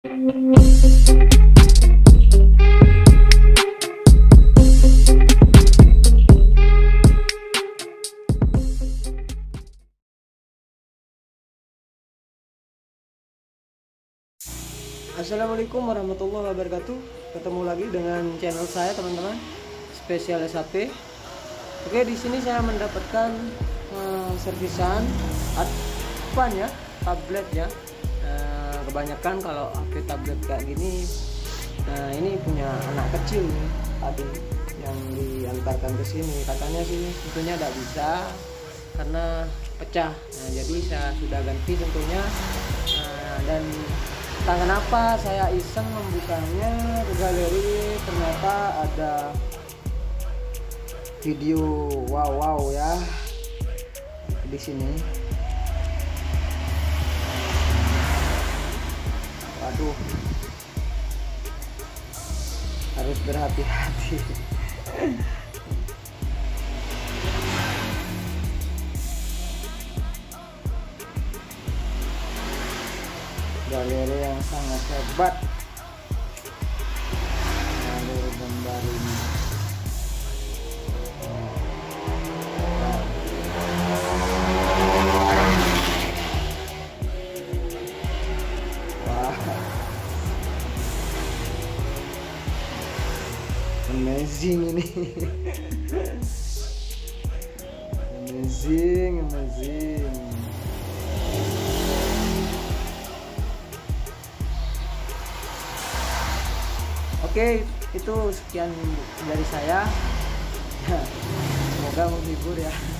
Assalamualaikum warahmatullahi wabarakatuh. Ketemu lagi dengan channel saya, teman-teman, spesialis HP. Oke, di sini saya mendapatkan servisan advan ya, tablet ya. Kebanyakan kalau HP tablet kayak gini, ini punya anak kecil nih, tadi yang diantarkan ke sini. Katanya sih tentunya tidak bisa karena pecah. Nah, jadi saya sudah ganti tentunya, dan entah kenapa saya iseng membukanya ke galeri, ternyata ada video wow ya di sini. Waduh, harus berhati-hati. Galeri yang sangat hebat, galeri gambar ini. Wah, amazing ini. amazing. Oke, itu sekian dari saya. Semoga menghibur ya.